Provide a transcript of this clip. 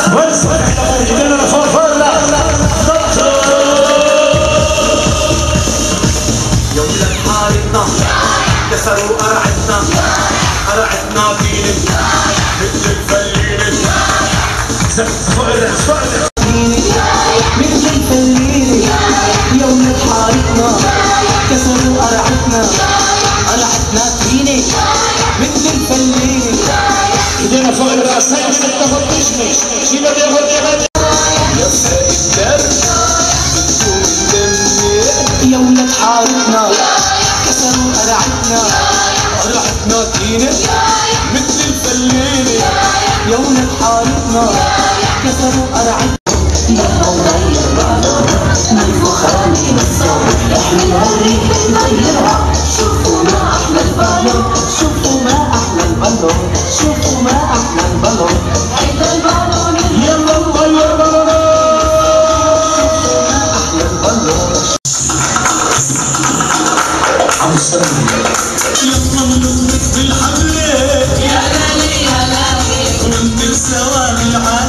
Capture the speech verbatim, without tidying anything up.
كسروا قرعتنا قرعتنا فيني مثل الفليني فقدة فقدة مثل الفليني يوم حارتنا كسروا قرعتنا قرعتنا فيني مثل الفليني ايدينا فوق الراس هاي بدك تفضشني شي بدي اغني يا فايت يا ولد حارتنا كسروا قرعتنا قرعتنا فيني مثل الفليني يا ولد حارتنا كسروا قرعتنا شوفوا ما احلى البالون شوفوا ما احلى البالون شوفوا ما احلى البالون هيدا البالون يلا نطير بالون احلى البالون يلا نضرب بالحبل يا لالي يا لالي وننزل سوا للعالم